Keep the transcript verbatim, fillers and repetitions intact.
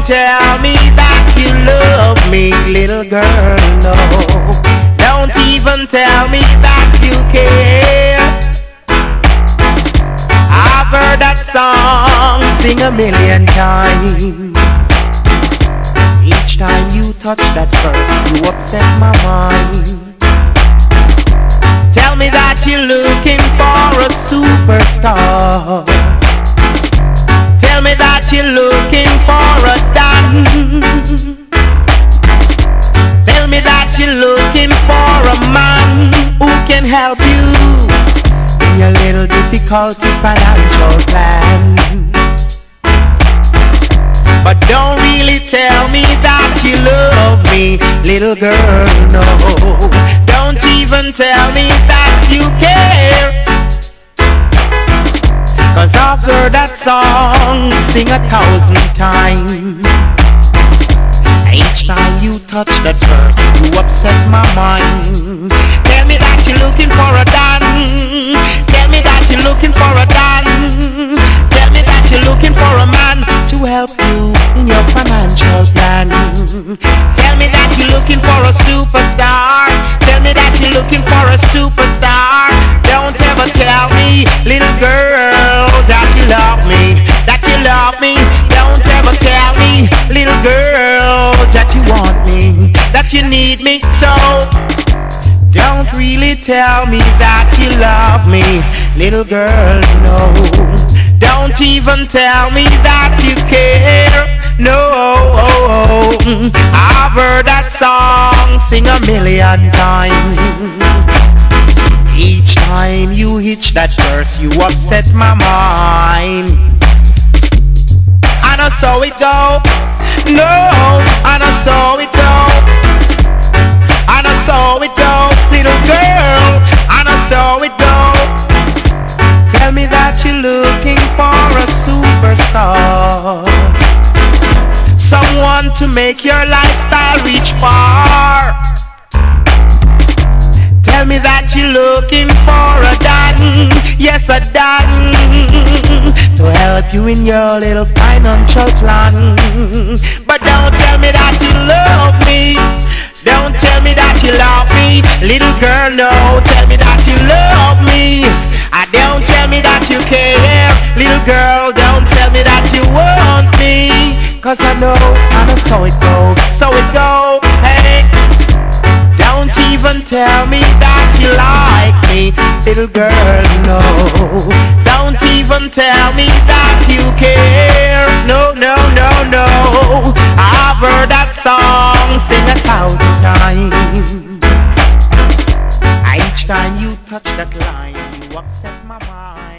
tell me that you love me, little girl, no. Don't even tell me that you care. I've heard that song sing a million times. Each time you touch that verse, you upset my mind. Tell me that you're looking for a superstar. Tell me that you're looking for a dance. Tell me that you're looking for a man who can help you in your little difficulty financial plan. But don't really tell me that you love me, little girl, no. Don't even tell me that you care. Cause I've heard that song sing a thousand times. Each time you touch that verse, you upset my mind. Tell me that you're looking for a dance. Tell me that you're looking for a dance. Tell me that you're looking for a man to help you in your financial plan. Tell me that you're looking for a superstar. Tell me that you're looking for a superstar. Don't ever tell me, little girl, that you love me, that you love me. Don't ever tell me, little girl, that you want me, that you need me. So don't really tell me that you love me, little girl, no. Don't even tell me that you care, no. I've heard that song sing a million times. Each time you hitch that verse, you upset my mind. And I saw it go, no, and I saw it go, and I saw it go, little girl, and I saw it go. Tell me that you're looking for a superstar, someone to make your lifestyle reach far. Tell me that you're looking for a dan, yes a dan, to help you in your little financial plan. But don't tell me that you love me. Don't tell me that you love me, little girl, no. Tell me that you love me. I don't tell me that you care, little girl. Don't tell me that you want me. Cause I know, and I saw it go, saw it go, hey. Don't even tell me that you like me, little girl, no. Don't even tell me that you care, no, no, no, no. I've heard that song sing a thousand times. Each time you touch that line, you upset my mind.